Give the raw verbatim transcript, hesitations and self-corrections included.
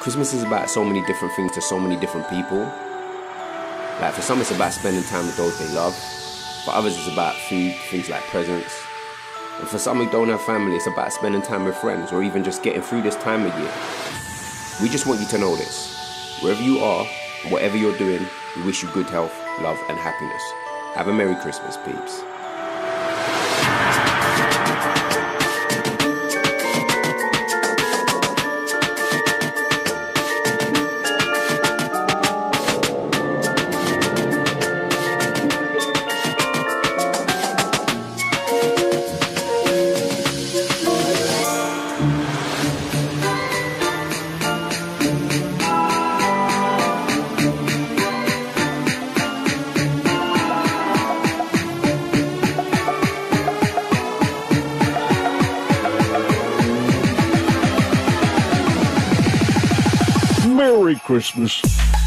Christmas is about so many different things to so many different people. Like for some it's about spending time with those they love. For others it's about food, things like presents. And for some who don't have family, it's about spending time with friends or even just getting through this time of year. We just want you to know this. Wherever you are, whatever you're doing, we wish you good health, love and happiness. Have a Merry Christmas, peeps. Merry Christmas.